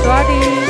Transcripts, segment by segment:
स्वादी।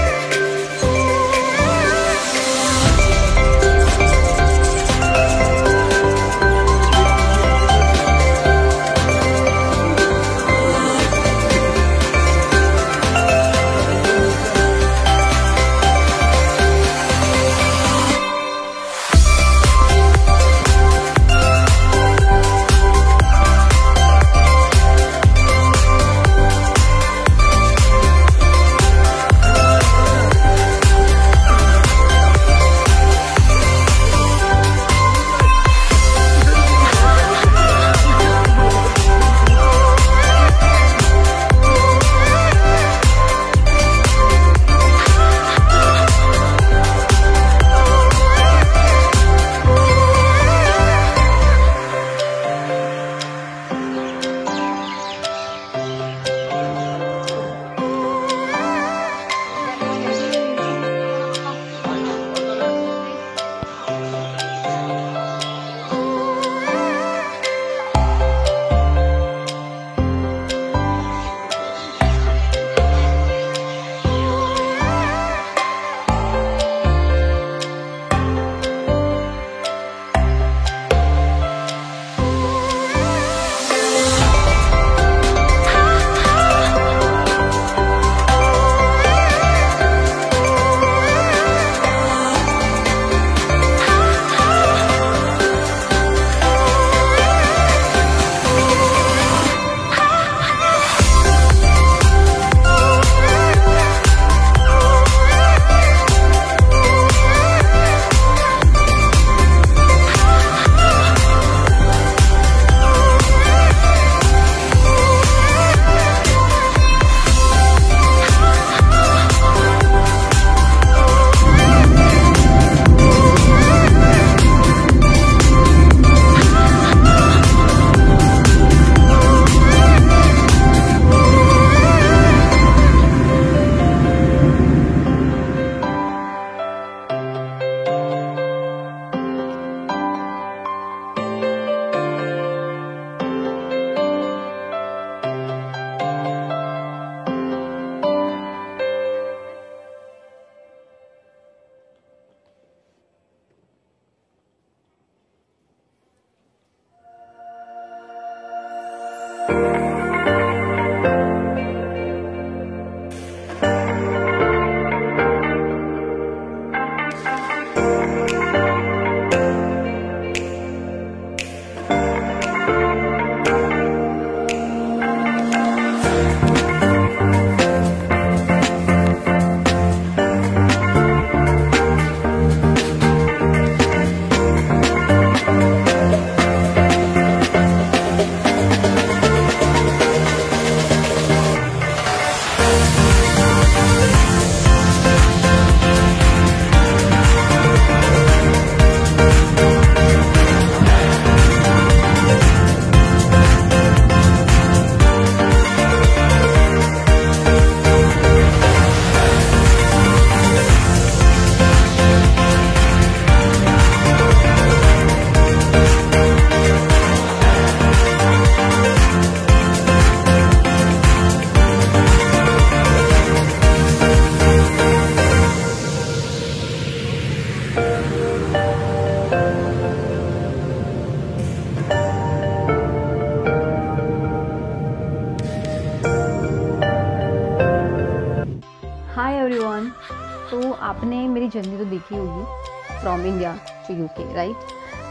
Hi everyone. तो आपने मेरी जर्नी तो देखी होगी from India to UK, right?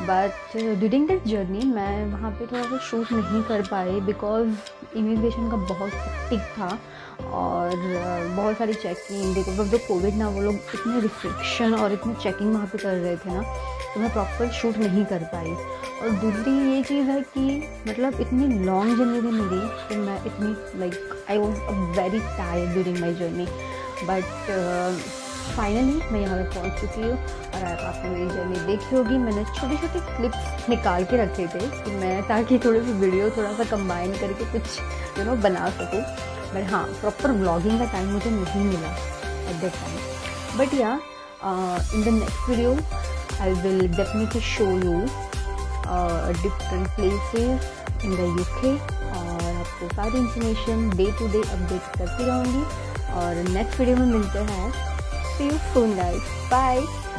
But during that journey मैं वहाँ पे थोड़ा सा शूट नहीं कर पाई बिकॉज इमिग्रेशन का बहुत हेक्टिक था और बहुत सारी checking, because of the covid ना वो लोग इतने रिस्ट्रिक्शन और इतनी चेकिंग वहाँ पे कर रहे थे ना, तो मैं प्रॉपर शूट नहीं कर पाई। और दूसरी ये चीज़ है कि मतलब इतनी लॉन्ग जर्नी थी मेरी कि मैं इतनी like I was very tired during my journey, but finally मैं यहाँ पे पहुँच चुकी हूँ। और आपने मेरी जर्नी देखी होगी, मैंने छोटे छोटे क्लिप्स निकाल के रखे थे कि मैं ताकि थोड़ी सी वीडियो थोड़ा सा कंबाइन करके कुछ बना सकूँ। बट हाँ, प्रॉपर व्लॉगिंग का टाइम मुझे नहीं मिला at that time. But yeah in the next video I will definitely show you different places in the UK और आपको सारी information day to day update करती रहूँगी। और नेक्स्ट वीडियो में मिलते हैं। See you soon guys, bye.